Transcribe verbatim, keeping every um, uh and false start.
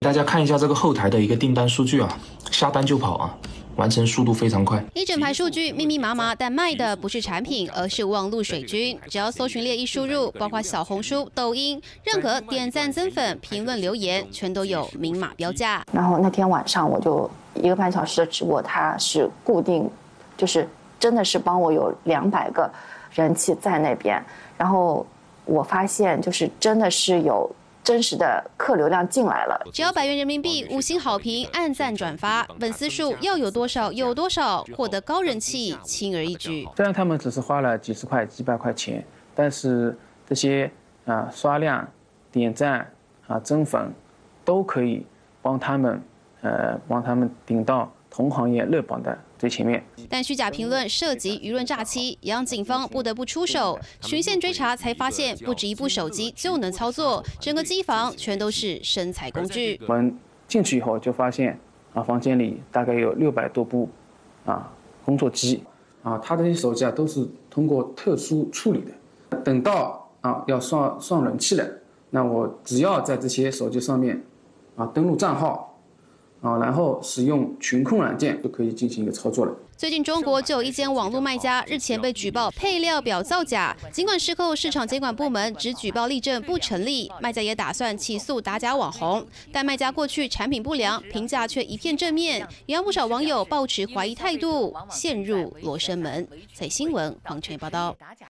大家看一下这个后台的一个订单数据啊，下单就跑啊。 完成速度非常快， 一整排数据密密麻麻，但卖的不是产品，而是网络水军。只要搜寻列一输入，包括小红书、抖音，任何点赞、增粉、评论、留言，全都有明码标价。 然后那天晚上我就一个半小时的直播，它是固定，就是真的是帮我有两百个人气在那边。然后我发现，就是真的是有。 真实的客流量进来了， 只要百元人民币，五星好评，按赞转发，粉丝数要有多少有多少，获得高人气，轻而易举。 虽然他们只是花了几十块、几百块钱，但是这些啊刷量、点赞啊增粉，都可以帮他们呃帮他们顶到同行业热榜的最前面。 但虚假评论涉及舆论诈欺，也让警方不得不出手循线追查，才发现不止一部手机就能操作，整个机房全都是生财工具。 我们进去以后就发现，啊，房间里大概有六百多部啊工作机，啊，它这些手机啊都是通过特殊处理的。等到啊要上上人气了，那我只要在这些手机上面啊登录账号。 啊，然后使用群控软件就可以进行一个操作了。 最近中国就有一间网络卖家日前被举报配料表造假，尽管事后市场监管部门只举报立证不成立，卖家也打算起诉打假网红，但卖家过去产品不良，评价却一片正面，也让不少网友抱持怀疑态度，陷入罗生门。彩新闻黄泉报道。